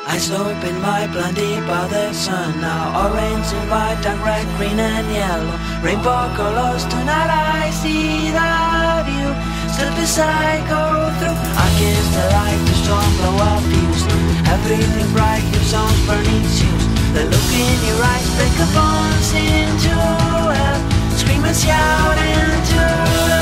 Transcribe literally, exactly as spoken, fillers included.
Eyes open wide, blinded by the sun. Now orange and white, dark red, green and yellow. Rainbow colors, tonight I see the view. Still beside, go through. I kiss the light, the storm blow up fuse. Everything bright, your songs burning shoes. The look in your eyes, break a bones into hell. Scream and shout into